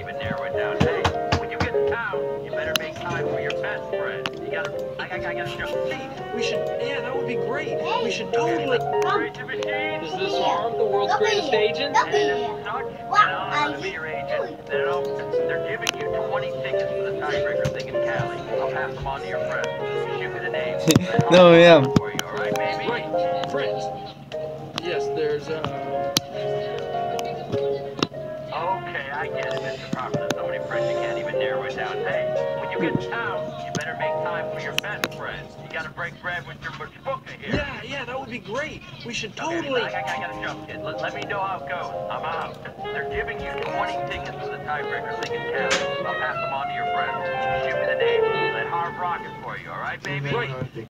even narrow it down. Hey, when you get to town, you better make time for your best friend. You gotta, I gotta show. Hey, we should, yeah, that would be great. We should totally. Creative machine. Does this arm the world's greatest agent? And if such an honor to be your agent, then they're giving you 20 tickets for the tiebreaker thing in Cali. I'll pass them on to your friends. Shoot me the name. No, yeah. For you, all right, baby? Right, friends. Yes, there's Okay, I get it, Mr. Crawford. There's so many friends you can't even narrow it down. Hey, when you get to town, you better make time for your best friends. You gotta break bread with your booker here. Yeah, that would be great. We should Okay, totally. I gotta jump, kid. Let me know how it goes. I'm out. They're giving you 20 tickets for the tiebreaker thing in Cali. I'll pass them on to your friends. Shoot me the name. Let Hard rock it for you, all right, baby? Right.